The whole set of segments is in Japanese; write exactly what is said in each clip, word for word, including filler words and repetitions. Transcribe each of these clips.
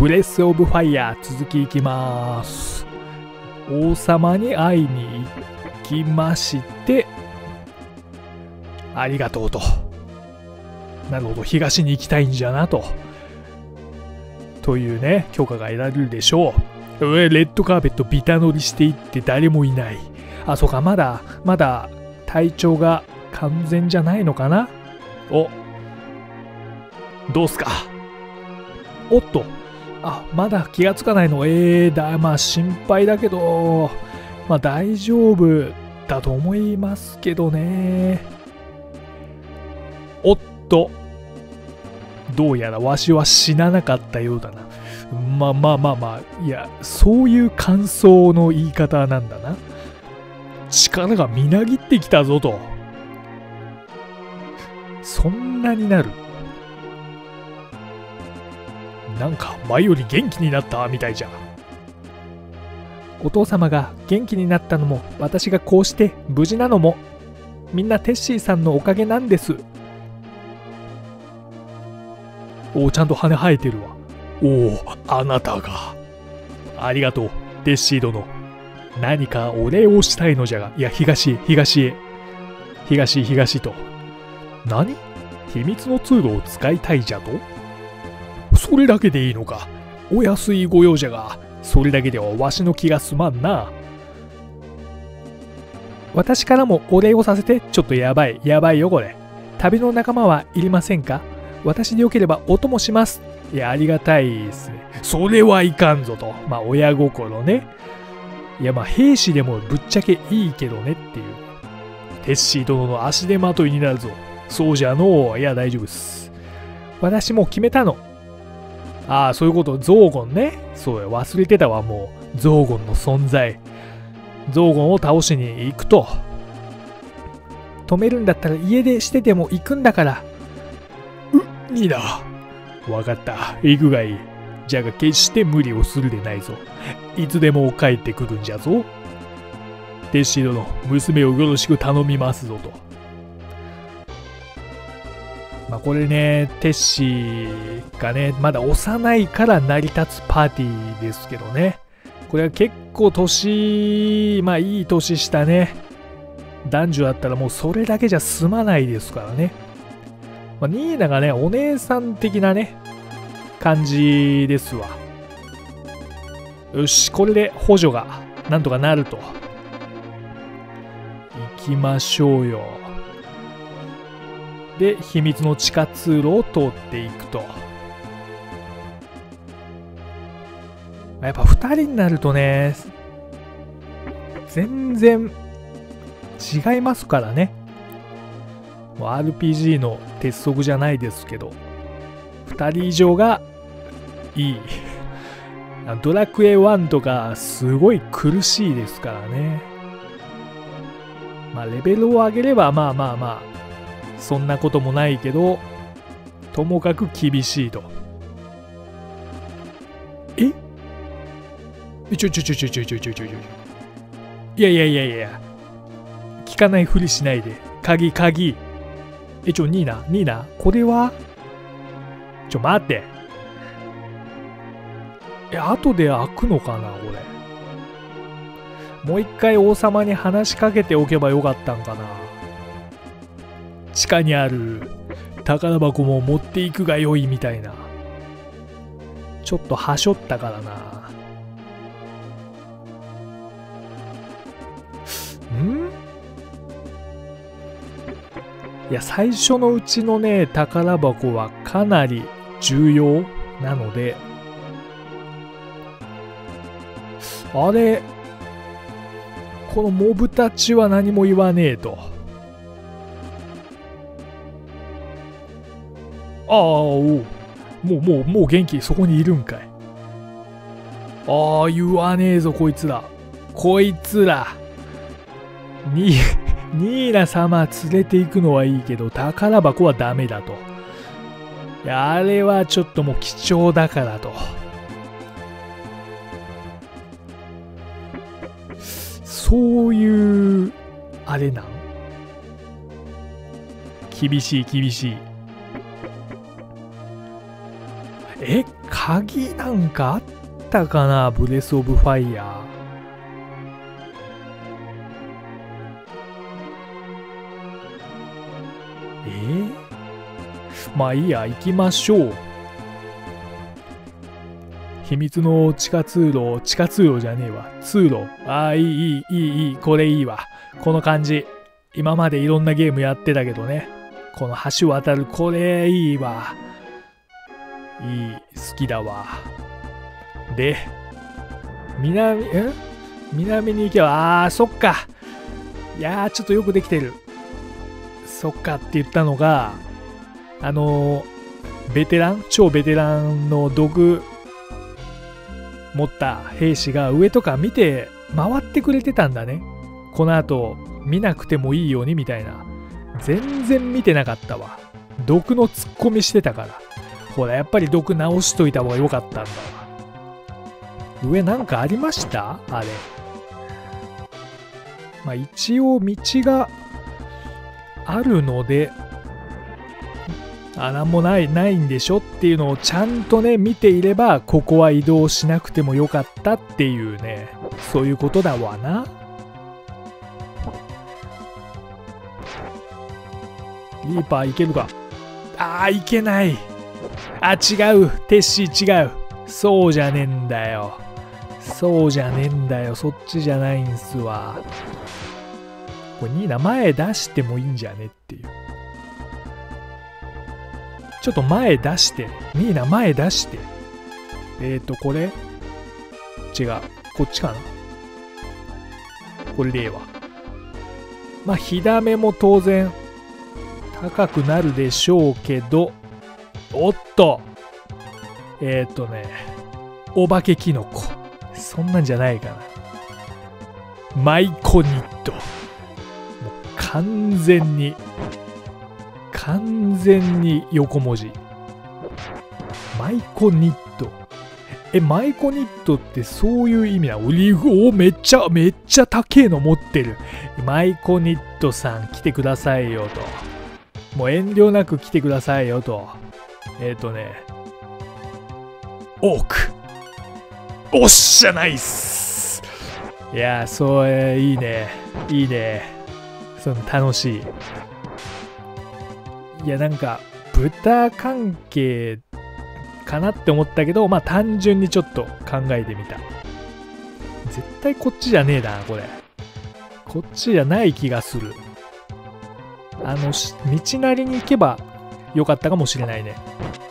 ブレス・オブ・ファイヤー続きいきます。王様に会いに行きまして、ありがとうと。なるほど、東に行きたいんじゃなと。というね、許可が得られるでしょう。うえ、レッドカーペットビタ乗りしていって誰もいない。あ、そうか、まだ、まだ体調が完全じゃないのかな。お、どうすか。おっと、あ、まだ気がつかないの。えー、だ、まあ心配だけど、まあ大丈夫だと思いますけどね。おっと、どうやらわしは死ななかったようだな。まあまあまあまあ、いや、そういう感想の言い方なんだな。力がみなぎってきたぞと。そんなになる。なんか前より元気になったみたいじゃ。お父様が元気になったのも、私がこうして無事なのも、みんなテッシーさんのおかげなんです。おお、ちゃんと羽生えてるわ。おお、あなたが。ありがとう、テッシー殿。何かお礼をしたいのじゃが、いや、東へ、東へ。東、東と。何？秘密の通路を使いたいじゃと？それだけでいいのか。お安いご用じゃが、それだけではわしの気が済まんな。私からもお礼をさせて。ちょっとやばい、やばいよこれ。旅の仲間はいりませんか？私でよければお供します。いや、ありがたいですね。それはいかんぞと。まあ、親心ね。いや、まあ、兵士でもぶっちゃけいいけどねっていう。テッシー殿の足手まといになるぞ。そうじゃのう。いや、大丈夫っす。私もう決めたの。ああ、そういうこと。ゾーゴンね。そうや、忘れてたわ、もう。ゾーゴンの存在。ゾーゴンを倒しに行くと。止めるんだったら家出してても行くんだから。う、いいな。わかった。行くがいい。じゃが決して無理をするでないぞ。いつでも帰ってくるんじゃぞ。テッシー殿、娘をよろしく頼みますぞと。まあこれね、テッシーがね、まだ幼いから成り立つパーティーですけどね。これは結構年、まあいい年したね。男女だったらもうそれだけじゃ済まないですからね。まあ、ニーナがね、お姉さん的なね、感じですわ。よし、これで補助がなんとかなると。行きましょうよ。で、秘密の地下通路を通っていくと。やっぱふたりになるとね、全然違いますからね。もう アールピージー の鉄則じゃないですけど、ふたり以上がいい。ドラクエワンとかすごい苦しいですからね。まあレベルを上げればまあまあまあそんなこともないけど、ともかく厳しいと。えちょちょちょちょちょちょちょちょちょいやいやいやいや、聞かないふりしないで。鍵鍵。えちょニーナニーナ、これはちょ待って。え、後で開くのかなこれ。もう一回王様に話しかけておけばよかったんかな。地下にある宝箱も持っていくがよいみたいな。ちょっとはしょったからな。ん？いや、最初のうちのね、宝箱はかなり重要なので、あれ、このモブたちは何も言わねえと。ああ、おう。もう、もう、もう元気、そこにいるんかい。ああ、言わねえぞ、こいつら。こいつら。に、ニーナ様連れて行くのはいいけど、宝箱はダメだと。いや、あれはちょっともう貴重だからと。そういう、あれなん？厳しい、厳しい。え、 鍵なんかあったかな、ブレス・オブ・ファイヤー。えー、まあいいや、行きましょう。秘密の地下通路、地下通路じゃねえわ。通路。ああ、いい、いい、いい、いい。これいいわ。この感じ。今までいろんなゲームやってたけどね。この橋渡る、これいいわ。いい、好きだわ。で、南、ん南に行けば、ああ、そっか。いやー、ちょっとよくできてる。そっかって言ったのが、あのー、ベテラン、超ベテランの毒持った兵士が上とか見て回ってくれてたんだね。この後見なくてもいいようにみたいな。全然見てなかったわ。毒のツッコミしてたから。ほらやっぱり毒直しといた方がよかったんだわ。上なんかありましたあれ。まあ一応道があるので、あ、なんもない、ないんでしょっていうのをちゃんとね、見ていれば、ここは移動しなくてもよかったっていうね、そういうことだわな。リーパーいけるか。あー、いけない。あ、違う。テッシー違う。そうじゃねえんだよ。そうじゃねえんだよ。そっちじゃないんすわ。これニーナ前出してもいいんじゃねっていう。ちょっと前出して。ニーナ前出して。えーと、これ違う。こっちかな。これでええわ。まあ、火ダメも当然高くなるでしょうけど、おっとえーとね、お化けキノコ。そんなんじゃないかな。マイコニット。もう完全に、完全に横文字。マイコニット。え、マイコニットってそういう意味なの？オリーブ、お、めっちゃ、めっちゃ高えの持ってる。マイコニットさん来てくださいよと。もう遠慮なく来てくださいよと。えっとね、オーク。おっしゃ、ナイス。いやー、そう、えー、いいね。いいね。その楽しい。いや、なんか、豚関係かなって思ったけど、まあ単純にちょっと考えてみた。絶対こっちじゃねえな、これ。こっちじゃない気がする。あの、道なりに行けばよかったかもしれないね。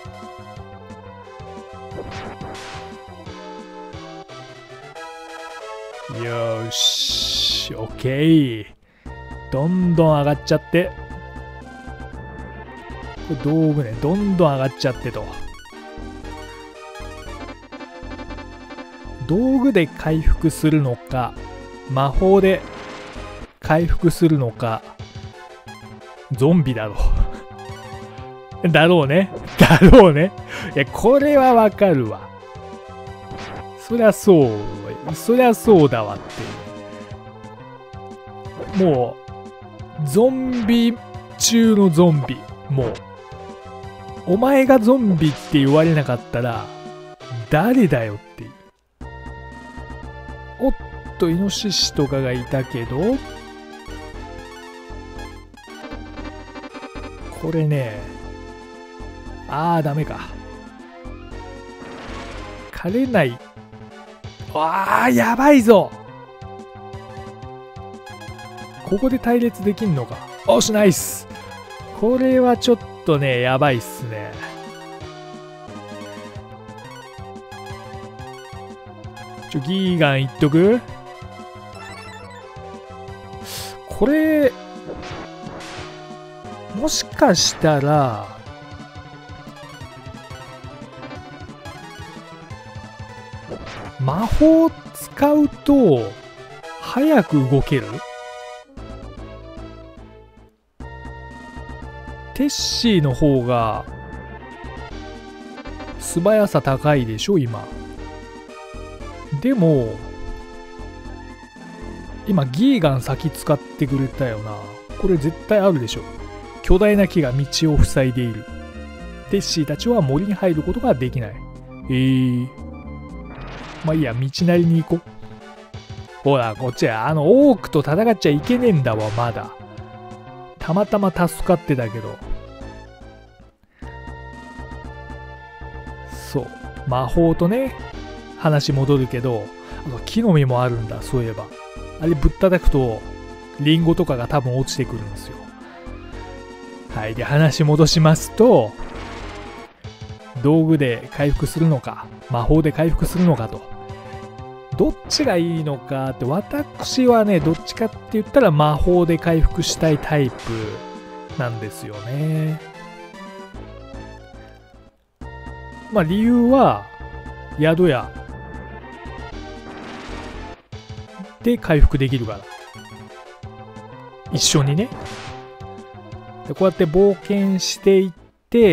よーし、オッケー。どんどん上がっちゃって。これ道具ね、どんどん上がっちゃってと。道具で回復するのか、魔法で回復するのか、ゾンビだろう。だろうね。だろうね。いや、これはわかるわ。そりゃそう。そりゃそうだわっていう。もう、ゾンビ中のゾンビ。もう、お前がゾンビって言われなかったら、誰だよっていう。おっと、イノシシとかがいたけど、これね、あー、ダメか。枯れない。わー、やばいぞ。ここで隊列できんのか。おし、ナイス。これはちょっとね、やばいっすね。ちょ、ギーガンいっとく？これ、もしかしたら、魔法使うと、早く動ける？テッシーの方が、素早さ高いでしょ、今。でも、今、ギーガン先使ってくれたよな。これ絶対あるでしょ。巨大な木が道を塞いでいる。テッシーたちは森に入ることができない。 えー。まあいいや、道なりに行こう。ほら、こっちは、あの、オークと戦っちゃいけねえんだわ、まだ。たまたま助かってたけど。そう。魔法とね、話戻るけど、あの木の実もあるんだ、そういえば。あれぶったたくと、リンゴとかが多分落ちてくるんですよ。はい。で、話戻しますと、道具で回復するのか、魔法で回復するのかと。どっちがいいのかって、私はね、どっちかって言ったら魔法で回復したいタイプなんですよね。まあ理由は、宿屋で回復できるから。一緒にね。でこうやって冒険していって、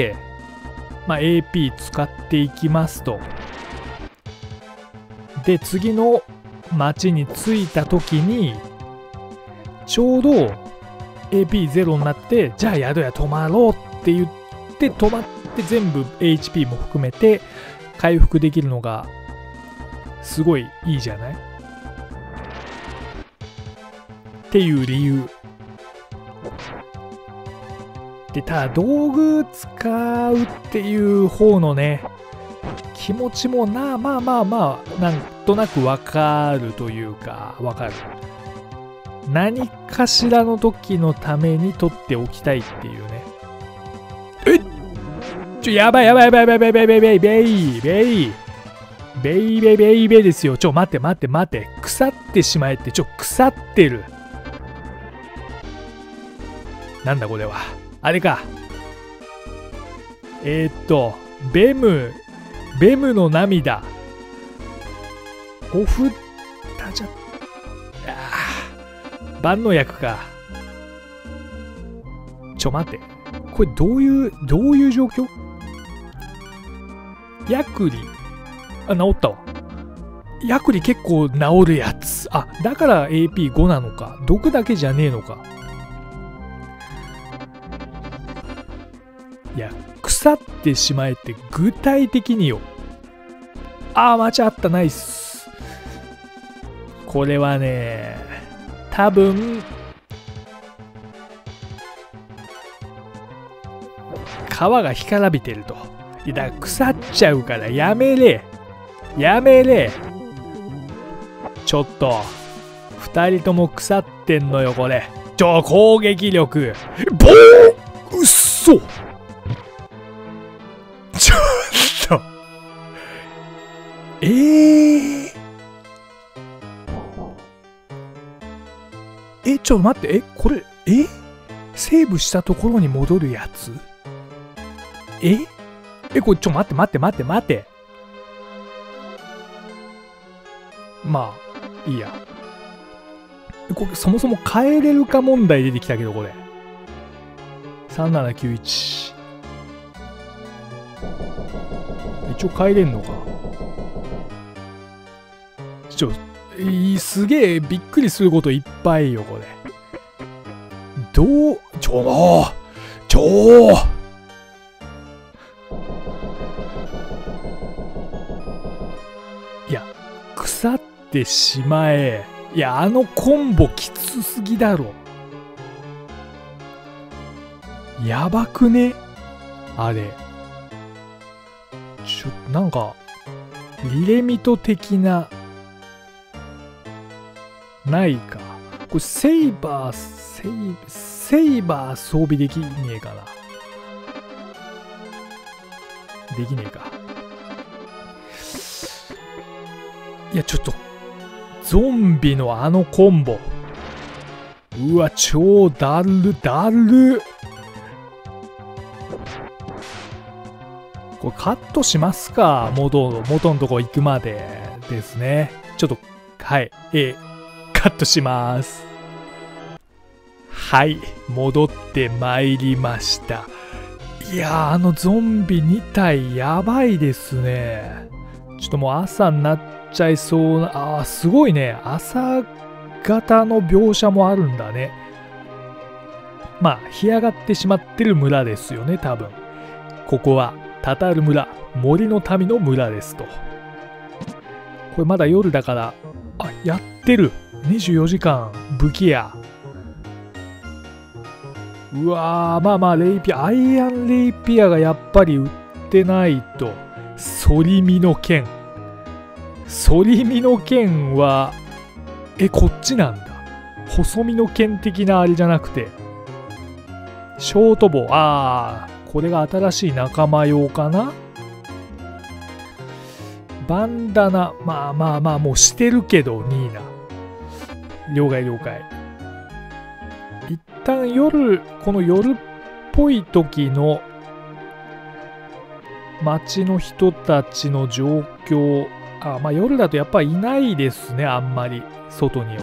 まあ、エーピー 使っていきますと。で、次の町に着いた時に、ちょうど エーピーゼロ になって、じゃあ宿屋泊まろうって言って泊まって全部 エイチピー も含めて回復できるのがすごいいいじゃないっていう理由。で、ただ道具使うっていう方のね、気持ちもな、まあまあまあ、なんとなくわかるというか、わかる。何かしらの時のために取っておきたいっていうね。えっちょ、やばいやばいやばいやばいやばいやばいやばいベイベイベイベイベイベイですよ。ちょ、待って待って待って。腐ってしまえって、ちょ、腐ってる。なんだこれは。あれか。えー、っと、ベム、ベムの涙。オフタジャ、万能薬か。ちょ、待って。これどういう、どういう状況？ヤクリ。あ、治ったわ。ヤクリ結構治るやつ。あ、だから エーピーご なのか。毒だけじゃねえのか。いや、腐ってしまえって具体的によ。あー、間違った、ナイス。これはね、多分、皮が干からびてると。いや、だから腐っちゃうからやめれ。やめれ。ちょっと、二人とも腐ってんのよ、これ。ちょ、攻撃力。ボーンうっそちょっと。えー。え、ちょっと待って。え、これ、えセーブしたところに戻るやつええ、これ、ちょ、待って待って待って待って。まあ、いいや。これ、そもそも変えれるか問題出てきたけど、これ。さんななきゅういち。一応変えれんのか。ちょ、すげえびっくりすることいっぱいよ、これ。どう、ちょ、もう、ちょいや、腐ってしまえ。いや、あのコンボきつすぎだろ。やばくねあれ。ちょっとなんか、リレミト的な、ないか。これセイバー、セイ、セイバー装備できねえかな。できねえか。いや、ちょっと、ゾンビのあのコンボ。うわ、超だる、だる。これカットしますか。元、元のとこ行くまでですね。ちょっと、はい。えー、カットします。はい。戻ってまいりました。いやー、あのゾンビに体やばいですね。ちょっともう朝になっちゃいそうな。あー、すごいね。朝方の描写もあるんだね。まあ、干上がってしまってる村ですよね、多分。ここは。 タタール村、森の民の村ですと。これまだ夜だから、あ、やってる。にじゅうよじかん武器屋。うわー、まあまあ、レイピア、アイアンレイピアがやっぱり売ってないと。反り身の剣。反り身の剣は、え、こっちなんだ。細身の剣的なあれじゃなくて、ショートボウ。あー、これが新しい仲間用かな。バンダナ、まあまあまあ、もうしてるけど、ニーナ。了解了解。一旦夜、この夜っぽい時の街の人たちの状況。あ、まあ夜だとやっぱいないですね、あんまり、外には。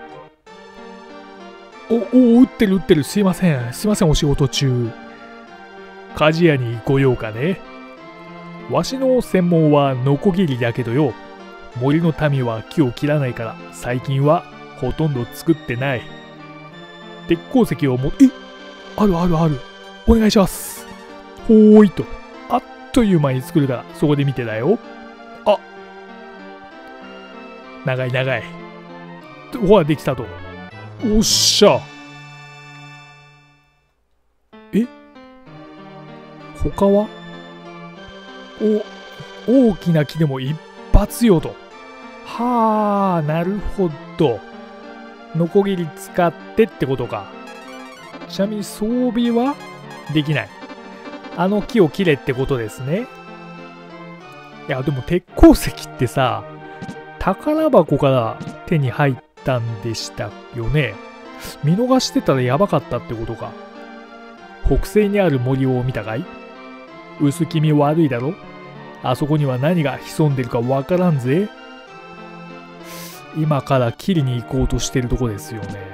お、お、撃ってる撃ってる。すいません。すいません、お仕事中。鍛冶屋に来ようかね。わしの専門はノコギリだけどよ。森の民は木を切らないから最近はほとんど作ってない。鉄鉱石をも、え、あるあるある。お願いします。ほーいと。あっという間に作るからそこで見てだよ。あ、長い長い。ほらできたと。おっしゃ。え、他はお、大きな木でも一発よと。はあ、なるほど。ノコギリ使ってってことか。ちなみに装備はできない。あの木を切れってことですね。いや、でも鉄鉱石ってさ、宝箱から手に入ったんでしたよね。見逃してたらやばかったってことか。北西にある森を見たかい？薄気味悪いだろ？あそこには何が潜んでるかわからんぜ。今から切りに行こうとしてるとこですよね。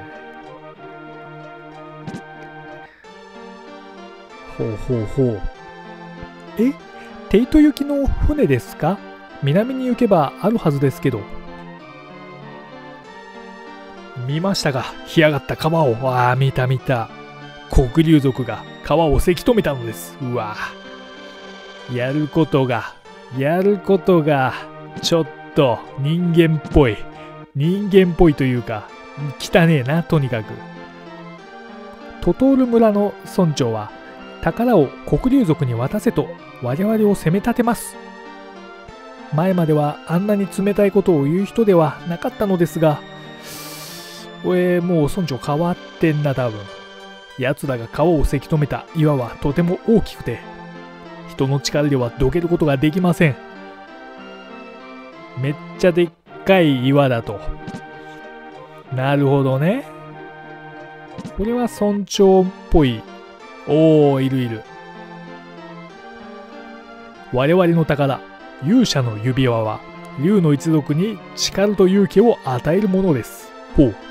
ほうほうほう。え、テイト行きの船ですか？南に行けばあるはずですけど。見ましたか？干上がった川を。ああ、見た見た。黒竜族が川をせき止めたのです。うわぁ。やることが、やることが、ちょっと人間っぽい。人間っぽいというか、汚ねえな、とにかく。トトール村の村長は、宝を黒竜族に渡せと我々を責め立てます。前まではあんなに冷たいことを言う人ではなかったのですが、えー、もう村長変わってんな、多分。奴らが川をせき止めた岩はとても大きくて、人の力ではどけることができません。めっちゃでっかい岩だと。なるほどね。これは村長っぽい。おー、いるいる。我々の宝、勇者の指輪は、竜の一族に力と勇気を与えるものです。ほう。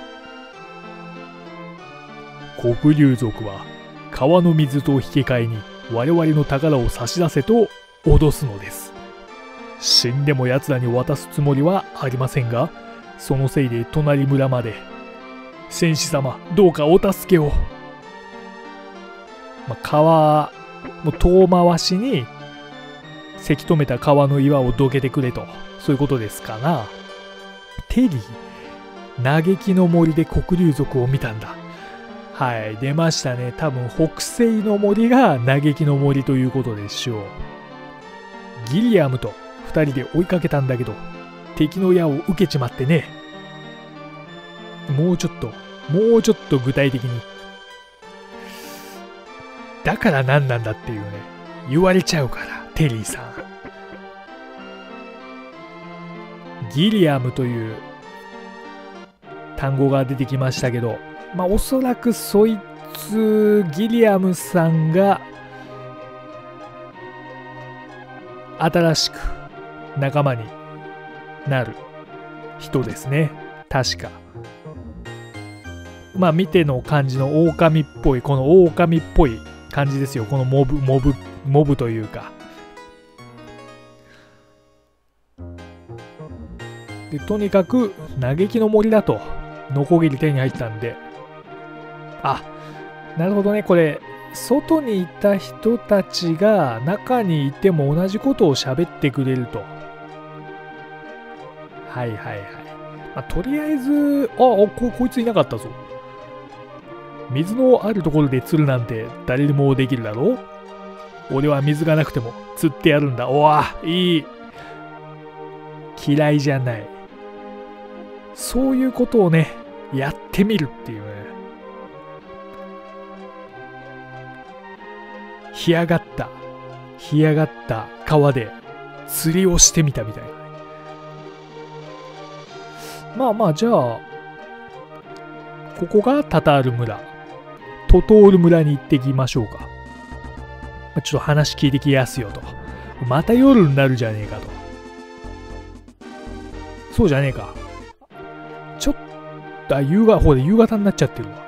黒竜族は、川の水と引き換えに我々の宝を差し出せと脅すのです。死んでも奴らに渡すつもりはありませんが、そのせいで隣村まで。戦士様、どうかお助けを。まあ、川、もう遠回しに、せき止めた川の岩をどけてくれと。そういうことですかな。テリー、嘆きの森で黒竜族を見たんだ。はい、出ましたね。多分北西の森が嘆きの森ということでしょう。ギリアムと二人で追いかけたんだけど、敵の矢を受けちまってね。もうちょっと、もうちょっと具体的に。だから何なんだっていうね、言われちゃうから、テリーさん。ギリアムという単語が出てきましたけど、まあおそらくそいつギリアムさんが新しく仲間になる人ですね。確か。まあ見ての感じの狼っぽい、この狼っぽい感じですよ。このモブ、モブ、モブというか。で、とにかく嘆きの森だとノコギリ手に入ったんで、あ、なるほどね。これ外にいた人たちが中にいても同じことを喋ってくれると。はいはいはい。まあ、とりあえず、あ、こ、こいついなかったぞ。水のあるところで釣るなんて誰でもできるだろう。俺は水がなくても釣ってやるんだ。おわ、いい。嫌いじゃない。そういうことをね、やってみるっていうね。干上がった、干上がった川で釣りをしてみたみたいな。まあまあ、じゃあ、ここがタタール村。トトール村に行ってきましょうか。ちょっと話聞いてきやすよと。また夜になるじゃねえかと。そうじゃねえか。ちょっと、夕方、ほら、夕方になっちゃってるわ。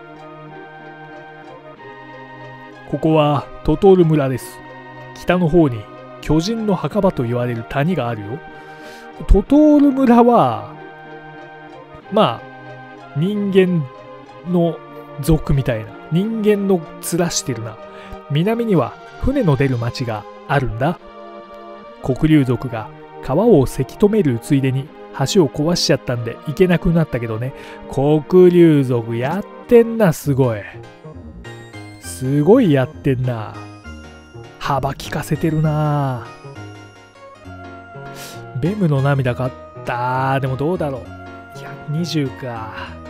ここはトトール村です。北の方に巨人の墓場と言われる谷があるよ。トトール村は、まあ、人間の族みたいな、人間の面してるな。南には船の出る町があるんだ。黒竜族が川をせき止めるついでに橋を壊しちゃったんで行けなくなったけどね。黒竜族やってんな、すごい。すごいやってんな。幅利かせてるな。ベムの涙かったでもどうだろう。いや、にじゅうか。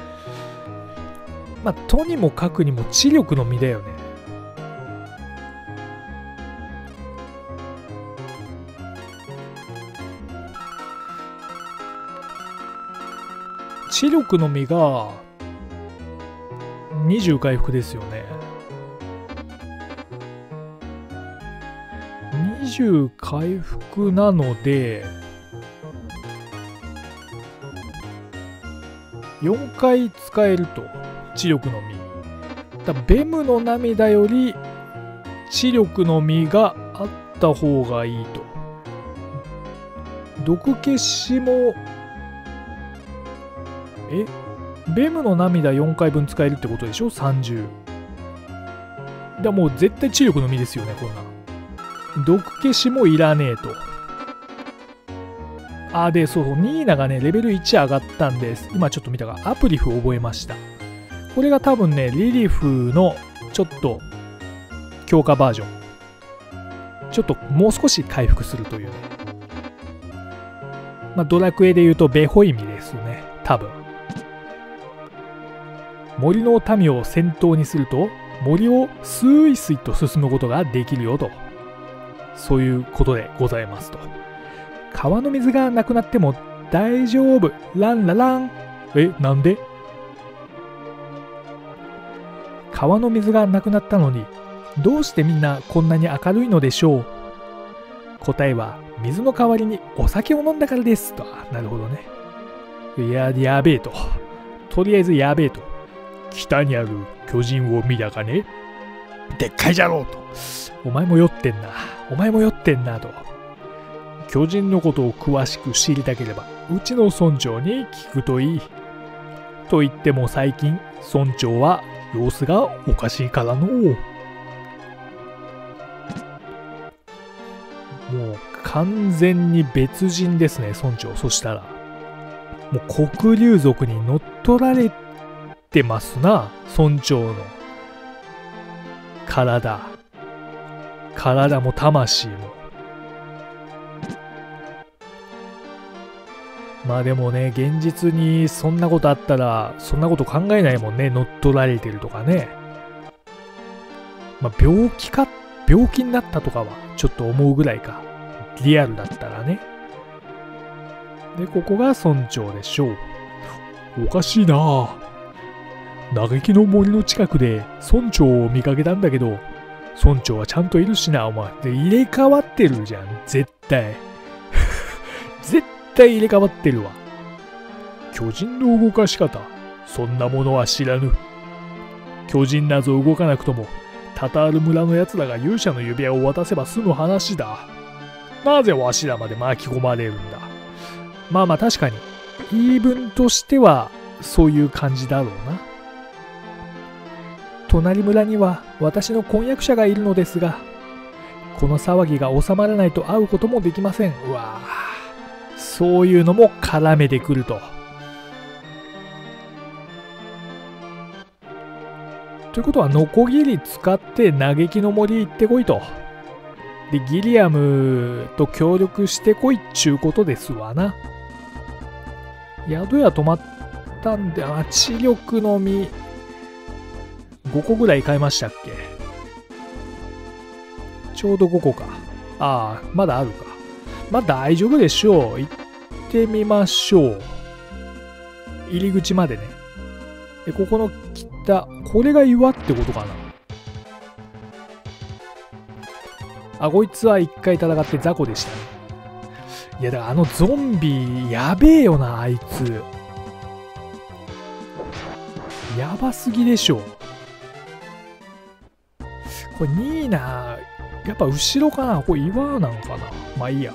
まあ、とにもかくにも知力の実だよね。知力の実がにじゅう回復ですよね。にじゅう回復なのでよんかい使えると。知力の実だ。ベムの涙より知力の実があった方がいいと。毒消しもえベムの涙よんかいぶん使えるってことでしょ。さんじゅうだ。もう絶対知力の実ですよね、こんな。毒消しもいらねえと。あ、で、そうそう、ニーナがね、レベルいち上がったんです。今ちょっと見たが、アプリフ覚えました。これが多分ね、リリフのちょっと強化バージョン。ちょっともう少し回復するというね。まあ、ドラクエで言うとベホイミですね、多分。森の民を先頭にすると、森をスイスイと進むことができるよと。そういうことでございますと。川の水がなくなっても大丈夫。ランララン。え、なんで？川の水がなくなったのに、どうしてみんなこんなに明るいのでしょう。答えは、水の代わりにお酒を飲んだからです。と。なるほどね。いや、やべえと。とりあえずやべえと。北にある巨人を見たかね。でっかいじゃろうと。お前も酔ってんな。お前も酔ってんなと。巨人のことを詳しく知りたければ、うちの村長に聞くといい。と言っても最近、村長は様子がおかしいからの。もう完全に別人ですね、村長。そしたら。もう黒竜族に乗っ取られてますな、村長の。体。体も魂も。まあでもね、現実にそんなことあったら、そんなこと考えないもんね。乗っ取られてるとかね。まあ病気か、病気になったとかはちょっと思うぐらいか。リアルだったらね。で、ここが村長でしょう。おかしいなぁ。嘆きの森の近くで村長を見かけたんだけど、村長はちゃんといるしな、お前。で、入れ替わってるじゃん、絶対。絶対。絶対入れ替わってるわ。巨人の動かし方、そんなものは知らぬ。巨人なぞ動かなくとも、タタール村のやつらが勇者の指輪を渡せば済む話だ。なぜわしらまで巻き込まれるんだ。まあまあ確かに、言い分としてはそういう感じだろうな。 隣村には私の婚約者がいるのですが、この騒ぎが収まらないと会うこともできません。うわぁ、そういうのも絡めてくると。ということは、ノコギリ使って嘆きの森行ってこいと。で、ギリアムと協力してこいっちゅうことですわな。宿屋泊まったんで、あ、知力の実、ごこぐらい買いましたっけ？ちょうどごこか。ああ、まだあるか。まあ大丈夫でしょう。行ってみましょう。入り口までね。で、ここの北、これが岩ってことかな。あ、こいつは一回戦って雑魚でしたね。いや、だからあのゾンビ、やべえよな、あいつ。やばすぎでしょ。これニーナ、やっぱ後ろかな？これ岩なんかな？まあいいや。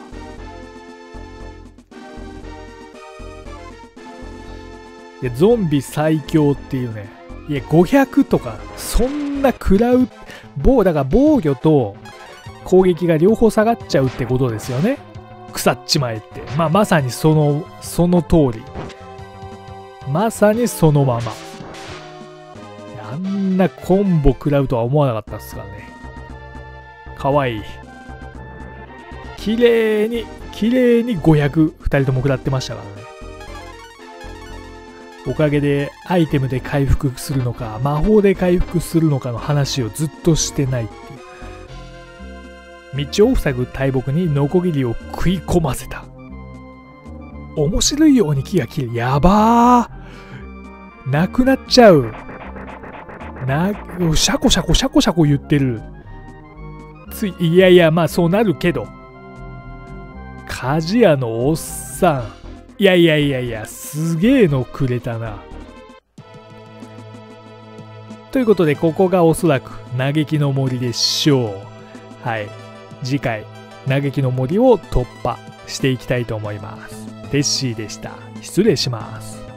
いや、ゾンビ最強っていうね。いや、ごひゃくとか、そんな食らう、防、だから防御と攻撃が両方下がっちゃうってことですよね。腐っちまえって。まあ、まさにその、その通り。まさにそのまま。あんなコンボ食らうとは思わなかったっすからね。かわいい。綺麗に、綺麗にごひゃく、ふたりとも食らってましたからね。おかげでアイテムで回復するのか、魔法で回復するのかの話をずっとしてないっていう。道を塞ぐ大木にノコギリを食い込ませた。面白いように木が切れ、やばー。なくなっちゃう。な、シャコシャコシャコシャコ言ってる。つい、いやいや、まあそうなるけど。鍛冶屋のおっさん。いやいやいやいや、すげえのくれたな。ということで、ここがおそらく嘆きの森でしょう。はい。次回、嘆きの森を突破していきたいと思います。テッシーでした。失礼します。